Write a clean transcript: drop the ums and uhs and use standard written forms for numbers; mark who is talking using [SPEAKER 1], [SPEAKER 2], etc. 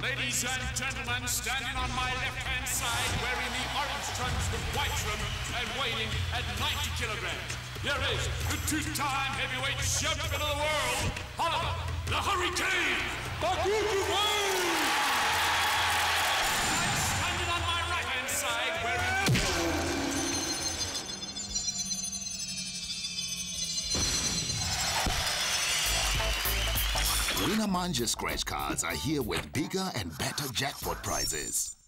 [SPEAKER 1] Ladies and gentlemen, standing on my left-hand side, wearing the orange trunks with white trim and weighing at 90 kilograms, here is the two-time heavyweight champion of the world, Oliver the Hurricane Bakutuwai! And standing on my right-hand side, wearing
[SPEAKER 2] Winner Manja scratch cards are here with bigger and better jackpot prizes.